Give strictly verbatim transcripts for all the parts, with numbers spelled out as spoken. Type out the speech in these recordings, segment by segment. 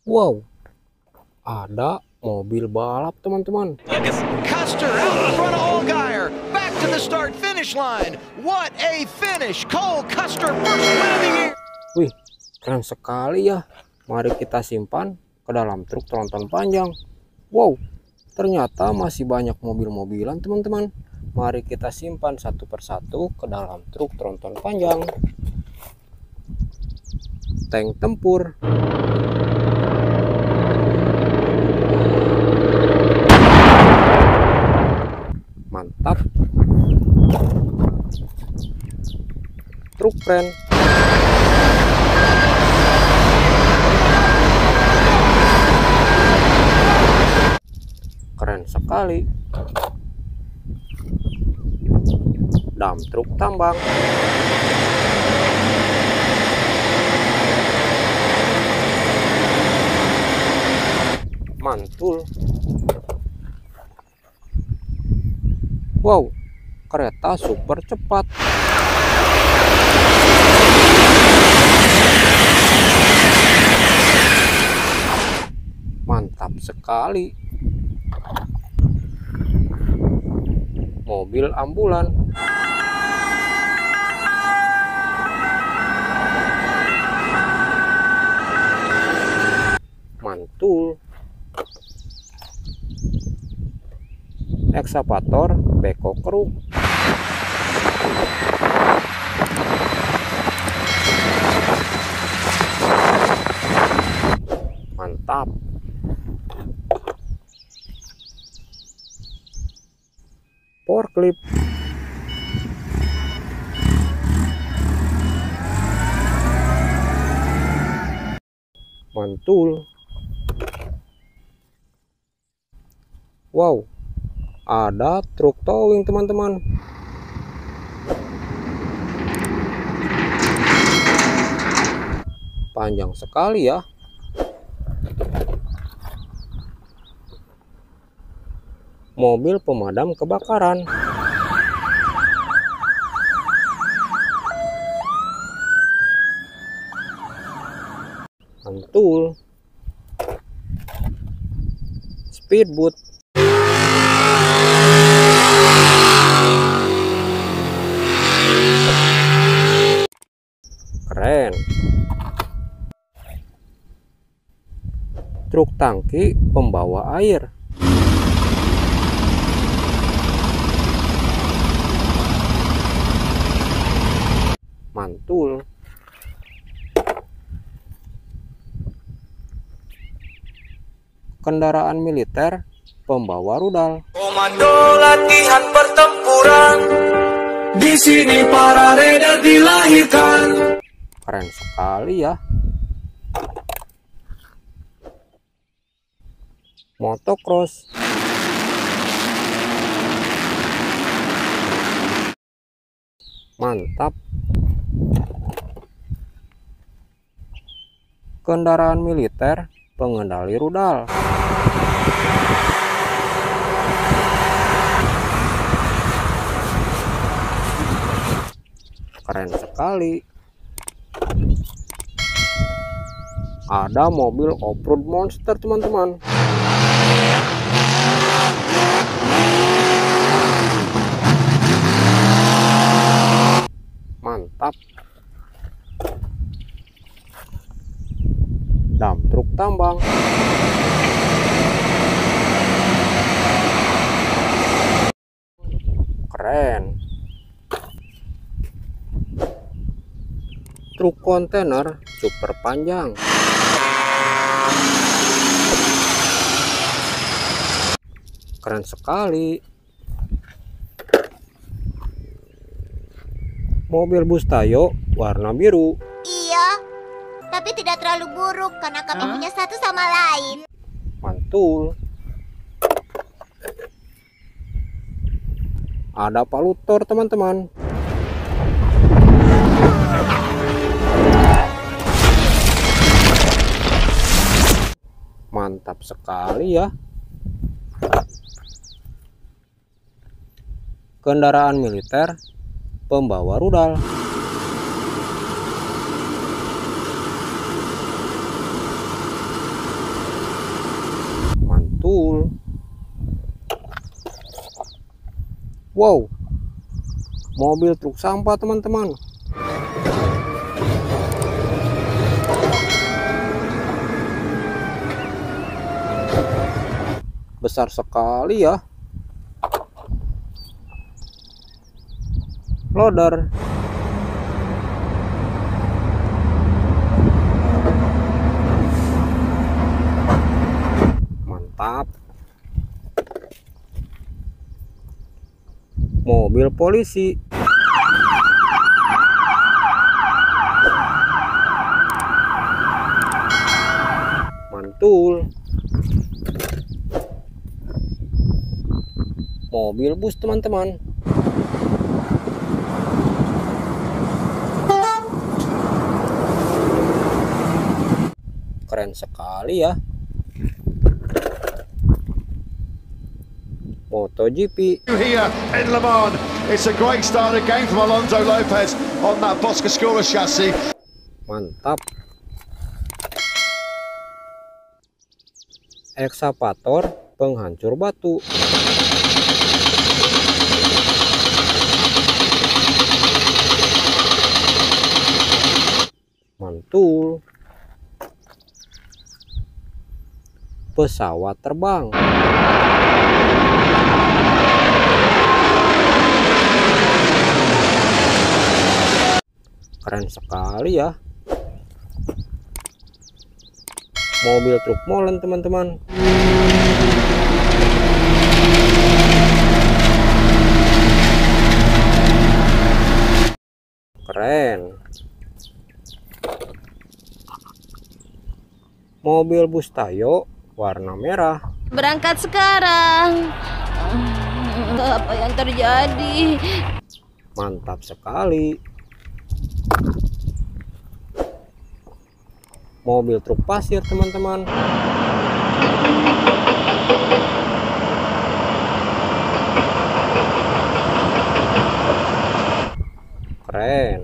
Wow, ada mobil balap teman-teman. Custer out in front of Allgaier. Back to the start finish line. What a finish. Cole Custer first win of the year. Wih, keren sekali ya. Mari kita simpan ke dalam truk tronton panjang. Wow, ternyata masih banyak mobil-mobilan teman-teman. Mari kita simpan satu persatu ke dalam truk tronton panjang. Tank tempur. Mantap. Truk keren. Keren sekali. Dam truk tambang. Mantul. Wow, kereta super cepat. Mantap sekali. Mobil ambulan. Mantul. Ekskavator beko keruk. Mantap. Forklift. Mantul. Wow, ada truk towing teman-teman. Panjang sekali ya. Mobil pemadam kebakaran. Mantul. Speedboat. Keren. Truk tangki pembawa air. Mantul. Kendaraan militer pembawa rudal. Komando latihan pertempuran. Di sini para raider dilahirkan. Keren sekali ya. Motocross. Mantap. Kendaraan militer pengendali rudal. Keren sekali. Ada mobil off-road monster teman-teman. Mantap. Dam truk tambang. Keren. Truk kontainer super panjang. Keren sekali. Mobil bus Tayo warna biru. Iya, tapi tidak terlalu buruk karena kami punya satu sama lain. Mantul. Ada palutor teman-teman. Mantap sekali ya. Kendaraan militer pembawa rudal. mantul. Wow, mobil truk sampah teman-teman. Besar sekali ya. Loader. Mantap. Mobil polisi. Mantul. Mobil bus teman-teman. Keren sekali ya. MotoGP. Here in Le Mans, it's a great start again from Alonso Lopez on that Boscascura chassis. Mantap. Ekskavator penghancur batu. Mantul. Pesawat terbang. Keren sekali ya. Mobil truk molen teman-teman. Keren. Mobil bus Tayo warna merah. Berangkat sekarang. Apa yang terjadi? Mantap sekali. Mobil truk pasir teman-teman. Keren.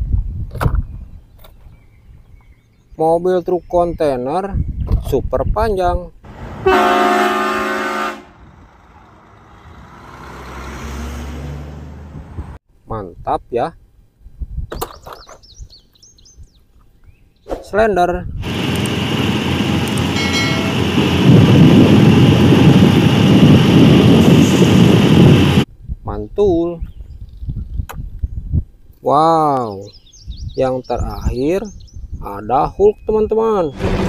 Mobil truk kontainer super panjang. Mantap ya. Slender. Mantul. Wow, yang terakhir ada Hulk teman-teman.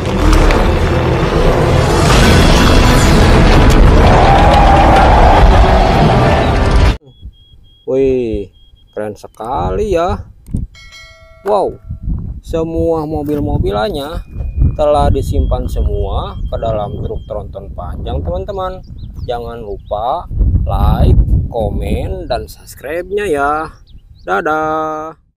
Wih, keren sekali ya. Wow, semua mobil-mobilannya telah disimpan semua ke dalam truk tronton panjang teman-teman. Jangan lupa like, komen, dan subscribe-nya ya. Dadah.